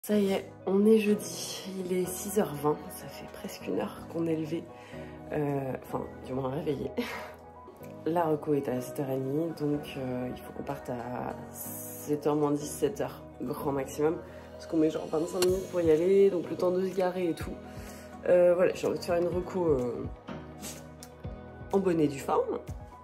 Ça y est, on est jeudi, il est 6h20, ça fait presque une heure qu'on est levé, enfin du moins réveillé. La reco est à 7h30, donc il faut qu'on parte à 7h moins 10, 7h, grand maximum, parce qu'on met genre 25 minutes pour y aller, donc le temps de se garer et tout. Voilà, j'ai envie de faire une reco en bonne et due forme.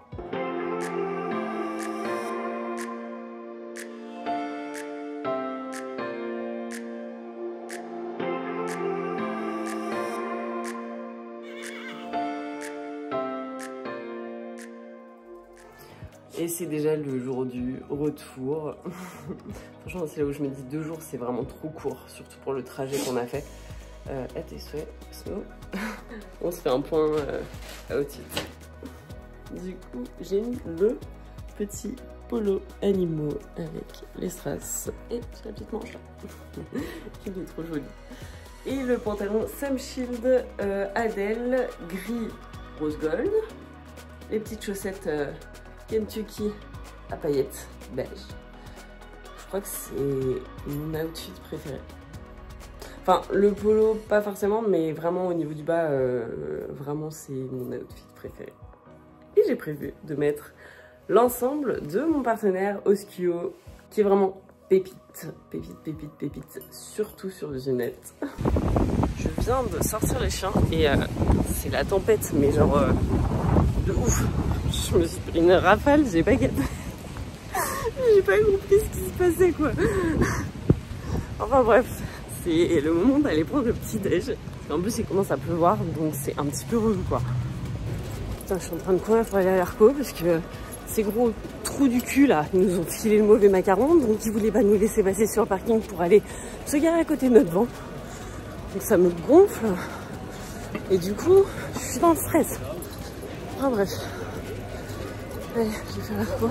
Et c'est déjà le jour du retour. Franchement, c'est là où je me dis 2 jours, c'est vraiment trop court, surtout pour le trajet qu'on a fait. À tes souhaits, Snow. On se fait un point outfit. Du coup, j'ai mis le petit polo animaux avec les strass et la petite manche là, qui est trop jolie. Et le pantalon Sam Shield Adèle gris rose gold. Les petites chaussettes Kentucky à paillettes beige. Je crois que c'est mon outfit préféré. Enfin, le polo, pas forcément, mais vraiment au niveau du bas, vraiment c'est mon outfit préféré. Et j'ai prévu de mettre l'ensemble de mon partenaire Oskio, qui est vraiment pépite, pépite, pépite, pépite, surtout sur Zunette. Je viens de sortir les chiens et c'est la tempête, mais genre de ouf. Je me suis pris une rafale, j'ai pas capté. J'ai pas compris ce qui se passait quoi. Enfin bref, c'est le moment d'aller prendre le petit déj. En plus il commence à pleuvoir, donc c'est un petit peu relou quoi. Putain, je suis en train de courir pour aller à l'Arco parce que ces gros trous du cul là, ils nous ont filé le mauvais macaron, donc ils voulaient pas nous laisser passer sur le parking pour aller se garer à côté de notre van. Donc ça me gonfle. Et du coup, je suis dans le stress. Enfin bref. Allez, je vais faire l'Arco.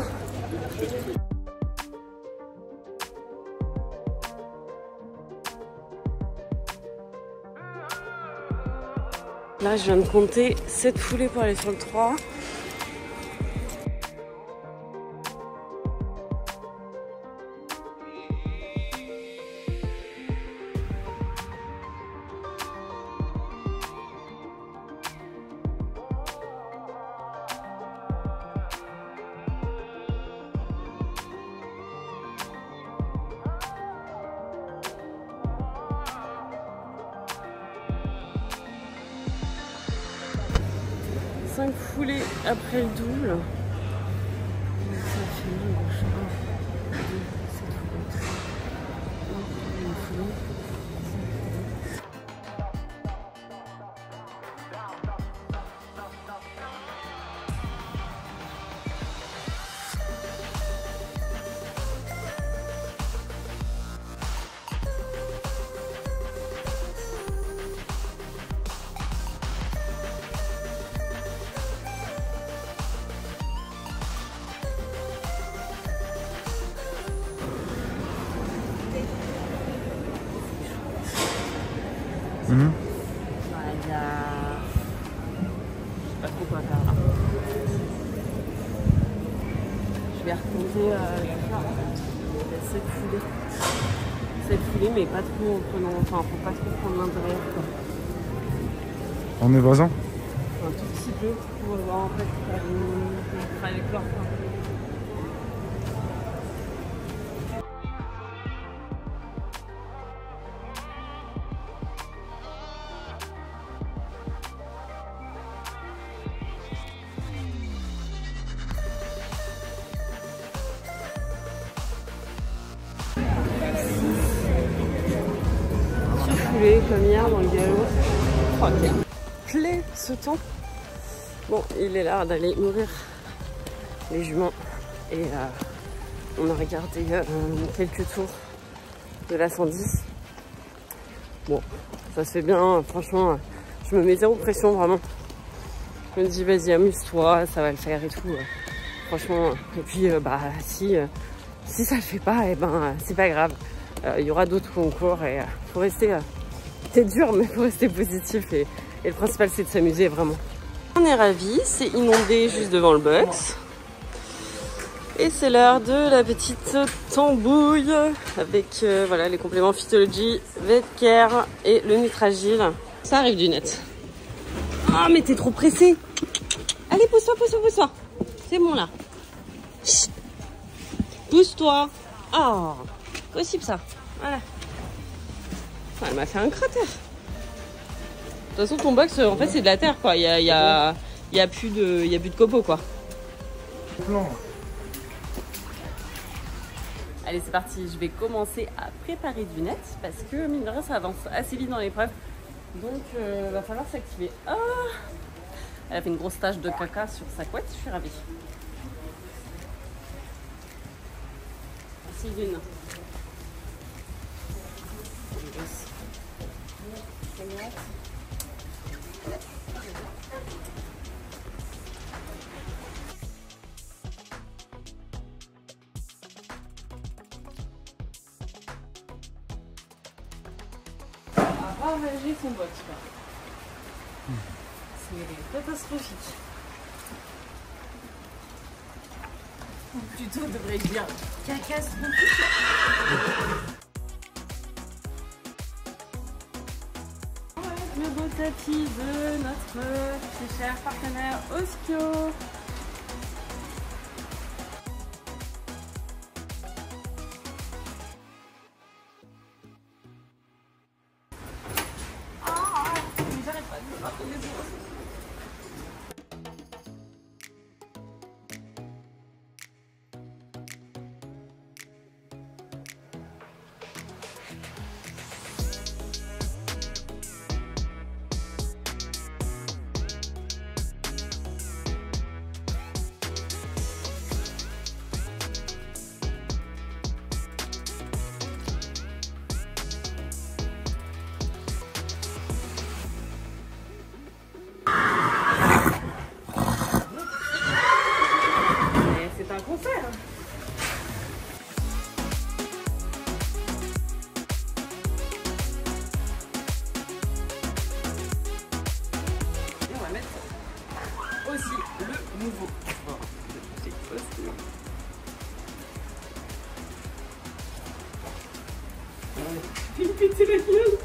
Là, je viens de compter 7 foulées pour aller sur le 3. Cinq foulées après le double. Ça finit le chemin. Il y a... Je sais pas trop quoi faire là. Je vais recompter il y a 7 foulées. 7 foulées mais pas trop en prenant... Enfin, faut pas trop prendre l'intérieur quoi. On est voisins? Un tout petit peu pour voir en fait faire une trajectoire quoi. Comme hier dans le galop. Oh, quel plaît ce temps. Bon, il est là d'aller nourrir les juments et on a regardé quelques tours de la 110. Bon, ça se fait bien, franchement, je me mets zéro pression vraiment. Je me dis vas-y amuse-toi, ça va le faire et tout. Franchement, et puis bah si ça le fait pas, et ben c'est pas grave. Il y aura d'autres concours et faut rester... C'est dur mais faut rester positif et le principal c'est de s'amuser vraiment. On est ravis, c'est inondé juste devant le box. Et c'est l'heure de la petite tambouille avec voilà, les compléments Phytology, Vetcare et le Nutragil. Ça arrive du net. Ah, mais t'es trop pressé. Allez, pousse-toi, pousse-toi, pousse-toi. C'est bon là. Chut. Pousse-toi. Oh, possible ça. Voilà. Ah, elle m'a fait un cratère. De toute façon, ton box, en fait, c'est de la terre, quoi. Il y a plus de copeaux, quoi. Non. Allez, c'est parti. Je vais commencer à préparer du net parce que, mine de rien, ça avance assez vite dans l'épreuve. Donc, va falloir s'activer. Ah, elle a fait une grosse tache de caca sur sa couette. Je suis ravie. Merci, Lune. Ravager son box, quoi. C'est catastrophique. Ou plutôt, devrais-je dire, catastrophique. Le beau tapis de notre très cher partenaire Oskio. C'est un concert. Et on va mettre aussi le nouveau. Il pété la gueule.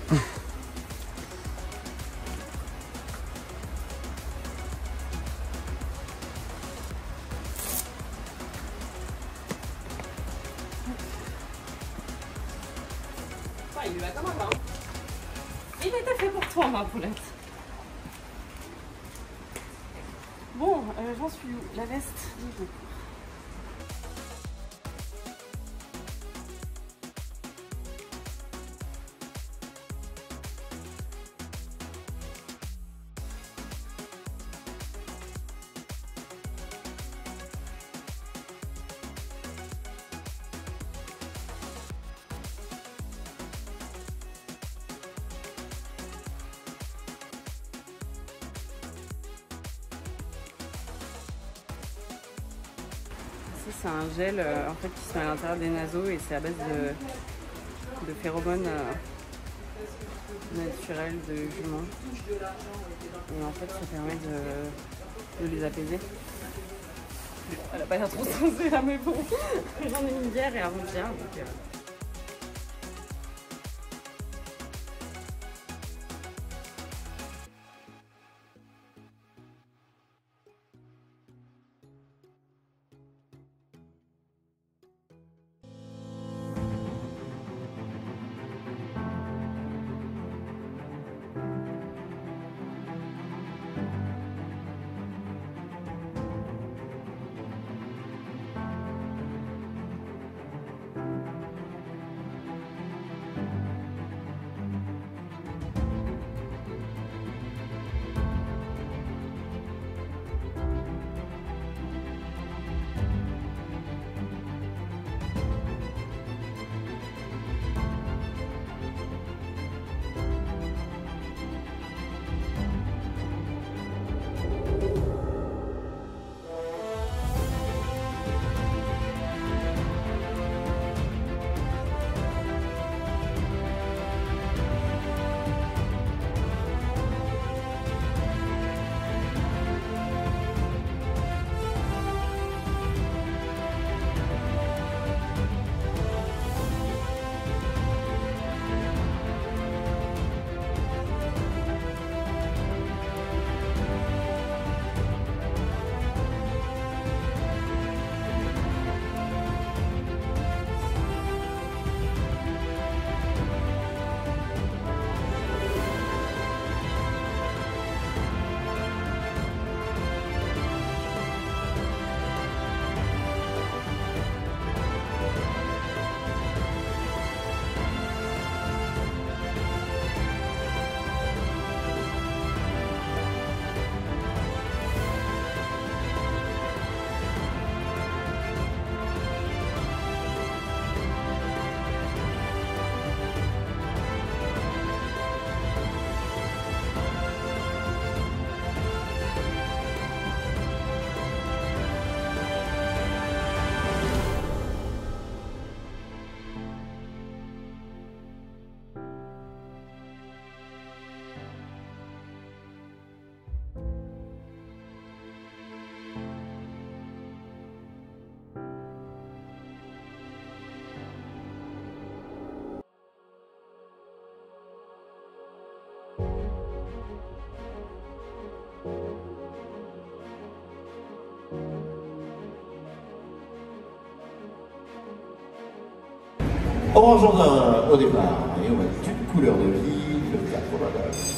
Il lui va comme un pain. Il était fait pour toi, ma poulette. Bon, j'en suis où? La veste. C'est un gel en fait qui se met à l'intérieur des naseaux et c'est à base de phéromones naturels de jument. Et en fait ça permet de les apaiser. Elle a pas l'air trop sensée là, mais bon, j'en ai mis hier et avant-hier. Orange Jardin au départ. Et on va d'une couleur de vie, le 89.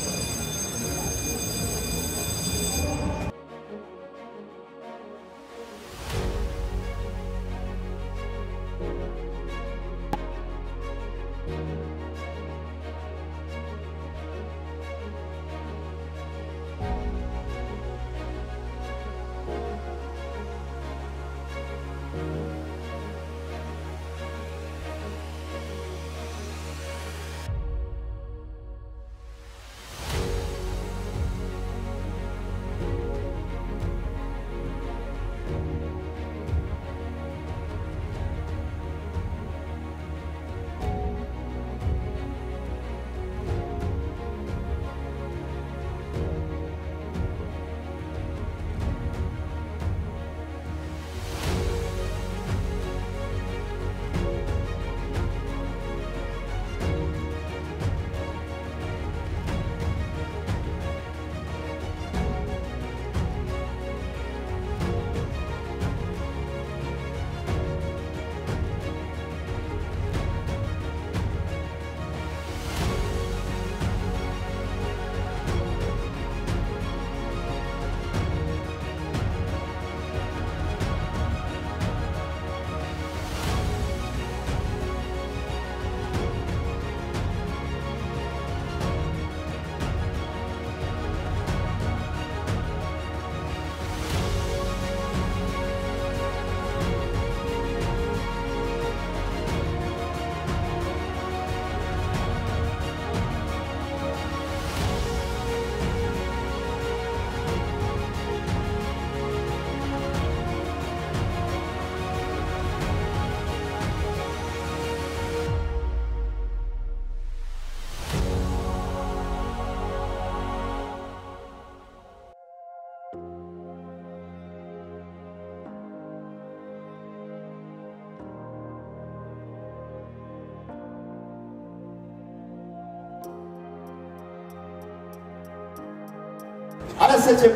À la 7e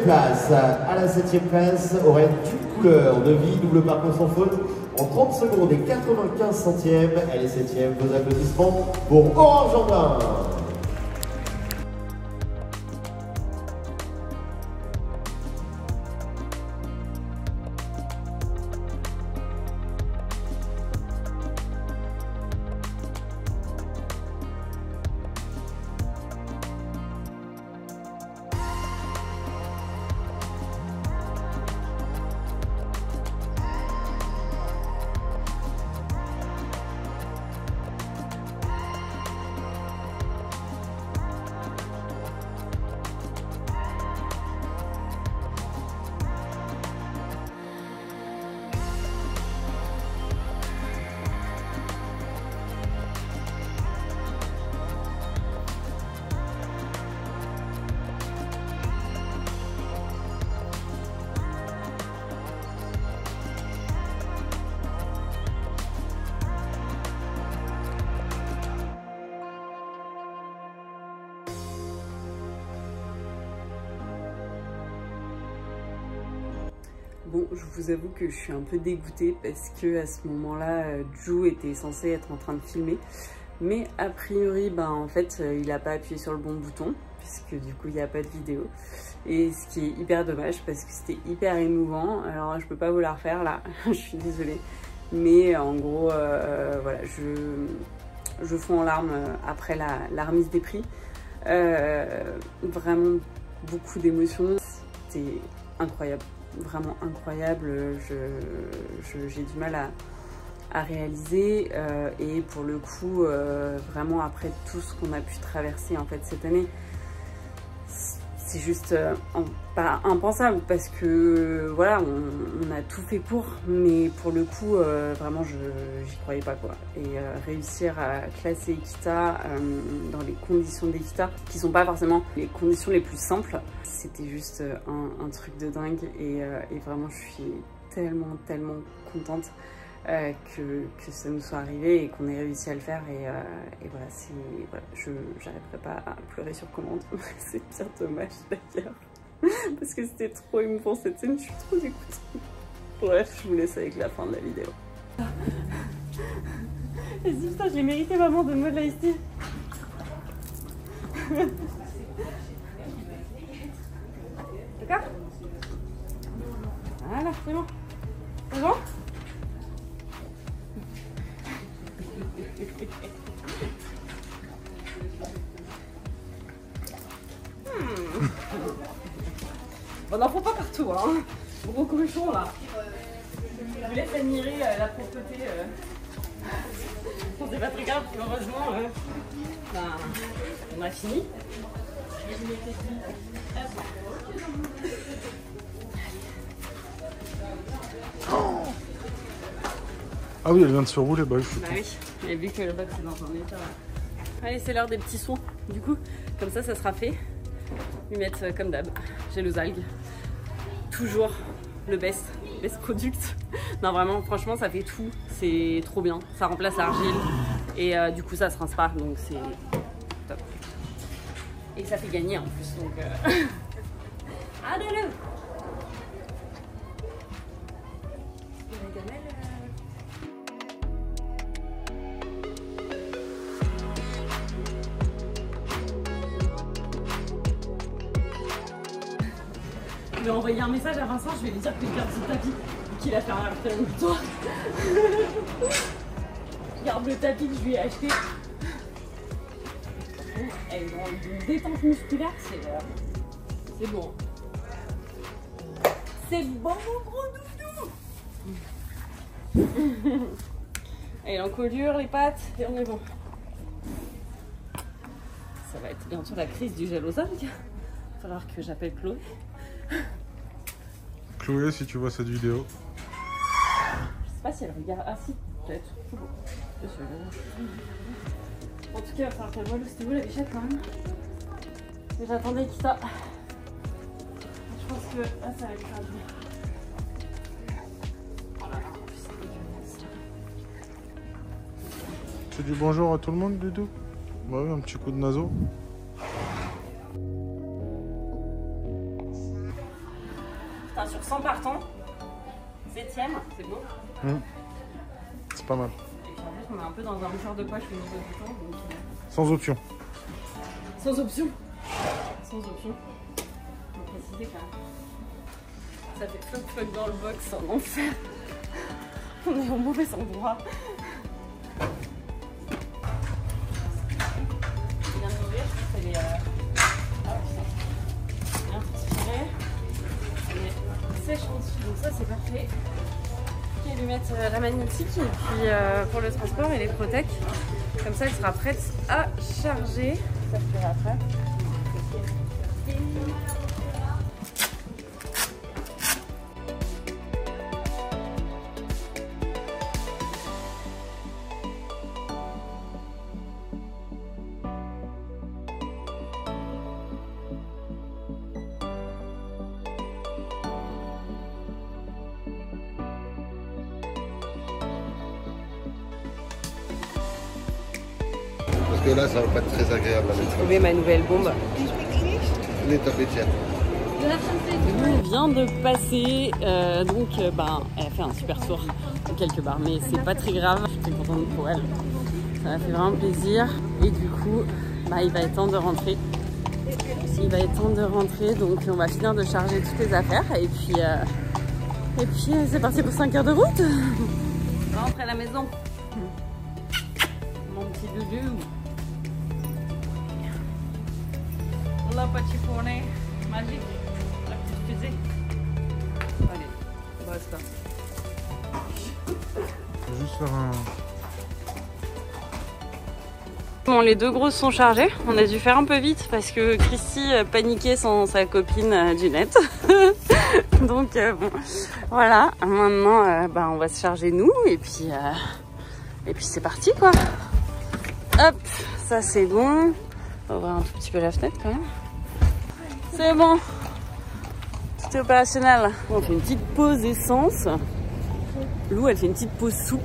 place, aurait une couleur de vie, double parcours sans faute, en 30 secondes et 95 centièmes. Elle est 7e, vos applaudissements pour Orange Jardin. Bon, je vous avoue que je suis un peu dégoûtée parce que à ce moment-là, Joe était censé être en train de filmer. Mais a priori, en fait, il n'a pas appuyé sur le bon bouton puisque du coup, il n'y a pas de vidéo. Et ce qui est hyper dommage parce que c'était hyper émouvant. Alors, je peux pas vous la refaire là, je suis désolée. Mais en gros, voilà, je fonds en larmes après la remise des prix. Vraiment beaucoup d'émotions. C'était incroyable. Vraiment incroyable, j'ai du mal à réaliser et pour le coup vraiment après tout ce qu'on a pu traverser en fait cette année, c'est juste pas impensable parce que voilà, on a tout fait pour, mais pour le coup vraiment j'y croyais pas quoi. Et réussir à classer Equita dans les conditions d'Equita qui sont pas forcément les conditions les plus simples, c'était juste un truc de dingue et vraiment je suis tellement contente que ça nous soit arrivé et qu'on ait réussi à le faire et voilà, je n'arriverai pas à pleurer sur commande. C'est bien dommage d'ailleurs parce que c'était trop émouvant cette scène, je suis trop dégoûtée. Bref, je vous laisse avec la fin de la vidéo. Et si putain, je l'ai mérité, maman, donne-moi de la iced tea. D'accord? Voilà, c'est bon. C'est bon? On n'en faut pas partout, hein. Gros cochon là. Je vous laisse admirer la propreté. Bon, c'est pas très grave, heureusement. Ben, on a fini. Ah oui, elle vient de se rouler, bah oui. Bah oui, mais vu que le box est dans un état. Allez, c'est l'heure des petits soins. Du coup, comme ça sera fait. Lui mettre comme d'hab, j'ai les algues. Toujours le best product. Non, vraiment, franchement, ça fait tout. C'est trop bien. Ça remplace l'argile. Et du coup, ça se rince pas. Donc, c'est top. Et ça fait gagner en plus. Donc, allez-le! Je vais envoyer un message à Vincent, je vais lui dire que tu gardes son tapis et qu'il a fait un rafter avec toi. Garde le tapis que je lui ai acheté. Elle est dans une détente musculaire, c'est bon. C'est bon mon gros doudou. Et l'encolure, les pattes, et on est bon. Ça va être bientôt la crise du gel aux algues. Il va falloir que j'appelle Chloé. Chloé, si tu vois cette vidéo. Je sais pas si elle regarde. Ah si, peut-être. En tout cas, il va falloir qu'elle voit c'était où la bichette quand même. Mais j'attendais qu'il ça. Je pense que là ça va être grave. Oh là là, en plus c'est dégueulasse. Tu dis bonjour à tout le monde, Doudou? Bah oui, un petit coup de naseau. Putain, sur 100 partants, 7ème, c'est beau. C'est pas mal. Et puis en plus, on est un peu dans un mouchoir de poche au niveau du temps. Donc, Sans option. sans option. Sans option. Faut préciser quand même. Ça fait fuck dans le box en enfer. On est au mauvais endroit. Je viens de m'ouvrir, je pense qu'elle est. Bien transpirée. Elle est sèche en dessous, donc ça c'est parfait. Et lui mettre la magnétique et puis pour le transport et les Protec. Comme ça elle sera prête à charger. Ça je ferai après. Parce que là, ça va pas être très agréable à mettre. J'ai trouvé ma nouvelle bombe. Les tablettières. On vient de passer, donc ben, elle a fait un super tour quelque part, mais c'est pas très grave, je suis très contente pour elle. Ça m'a fait vraiment plaisir et du coup, bah, il va être temps de rentrer. Il va être temps de rentrer, donc on va finir de charger toutes les affaires et puis c'est parti pour 5 heures de route. On va rentrer à la maison. Mon petit doudou. La petite fournée magique. La petite fusée. Allez, basta. Faut juste faire un... Bon, les deux grosses sont chargées. On a dû faire un peu vite parce que Christy paniquait sans sa copine Ginette. Donc bon, voilà. Maintenant, bah, on va se charger nous et puis c'est parti quoi. Hop, ça c'est bon. On va ouvrir un tout petit peu la fenêtre quand même. C'est bon. Tout est opérationnel. On fait une petite pause essence. Lou, elle fait une petite pause soupe.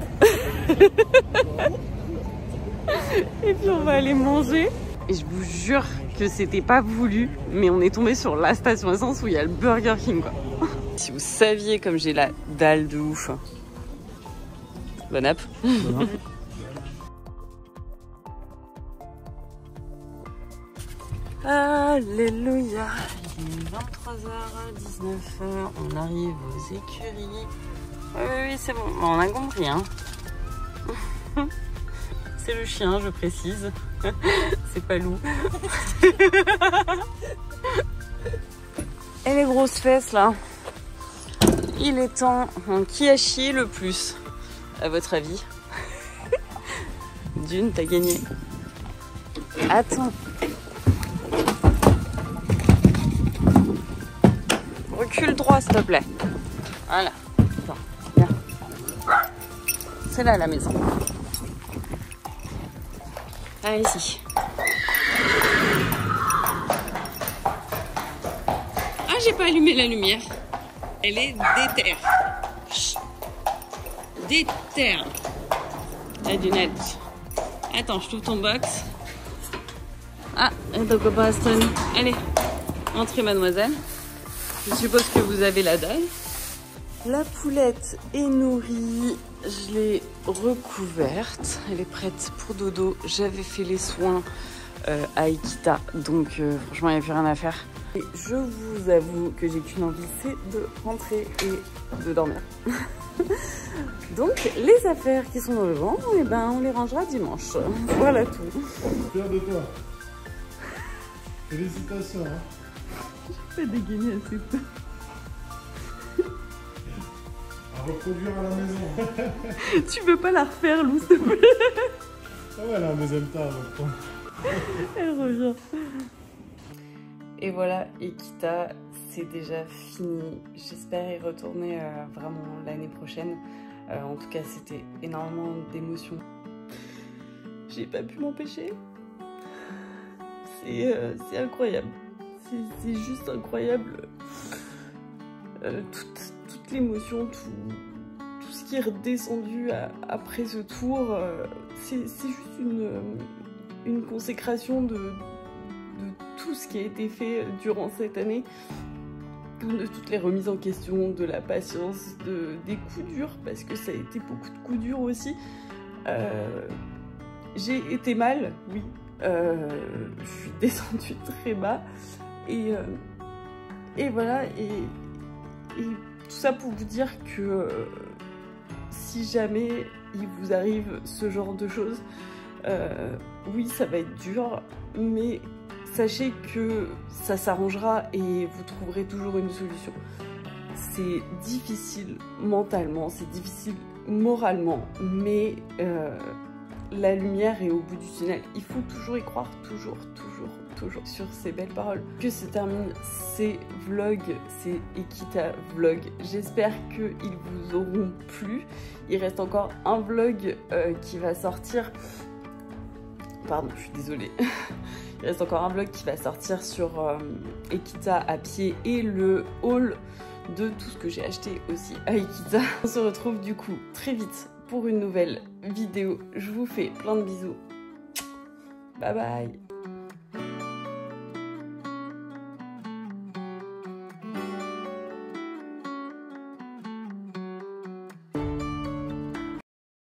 Et puis on va aller manger. Et je vous jure que c'était pas voulu, mais on est tombé sur la station essence où il y a le Burger King quoi. Si vous saviez comme j'ai la dalle de ouf. Bon app. Alléluia. Il est 23h19, on arrive aux écuries. Oui, c'est bon, on a compris, hein. C'est le chien, je précise. C'est pas Lou. Et les grosses fesses, là. Il est temps. Qui a chié le plus, à votre avis? Dune, t'as gagné. Attends. Recule droit, s'il te plaît. Voilà. Attends, viens. C'est là, la maison. Ah, ici. Ah, j'ai pas allumé la lumière. Elle est déterre. Déterre. La dunette. Attends, je trouve ton box. Ah, donc Boston. Allez, entrez, mademoiselle. Je suppose que vous avez la dalle. La poulette est nourrie. Je l'ai recouverte. Elle est prête pour dodo. J'avais fait les soins à Ikita. Donc, franchement, il n'y a plus rien à faire. Et je vous avoue que j'ai qu'une envie, c'est de rentrer et de dormir. Donc, les affaires qui sont dans le vent, eh ben, on les rangera dimanche. Voilà tout. Fier de toi. Félicitations. Hein. J'ai pas dégainé assez tôt. À reproduire à la maison. Tu peux pas la refaire, Lou, s'il te plaît. Ah ouais, elle est en deuxième temps. Donc. Elle revient. Et voilà, Ikita, c'est déjà fini. J'espère y retourner vraiment l'année prochaine. En tout cas, c'était énormément d'émotions. J'ai pas pu m'empêcher. C'est incroyable. C'est juste incroyable. Toute l'émotion, tout ce qui est redescendu après ce tour, c'est juste une consécration de tout ce qui a été fait durant cette année, de toutes les remises en question, de la patience, des coups durs, parce que ça a été beaucoup de coups durs aussi. J'ai été mal, oui, je suis descendue très bas, et voilà, et tout ça pour vous dire que si jamais il vous arrive ce genre de choses, oui, ça va être dur, mais sachez que ça s'arrangera et vous trouverez toujours une solution. C'est difficile mentalement, c'est difficile moralement, mais la lumière est au bout du tunnel. Il faut toujours y croire, toujours sur ces belles paroles. Que se terminent ces vlogs, ces Ikita vlogs. J'espère qu'ils vous auront plu. Il reste encore un vlog qui va sortir. Pardon, je suis désolée. Il reste encore un vlog qui va sortir sur Ikita à pied et le haul de tout ce que j'ai acheté aussi à Ikita. On se retrouve du coup très vite pour une nouvelle vidéo. Je vous fais plein de bisous. Bye bye.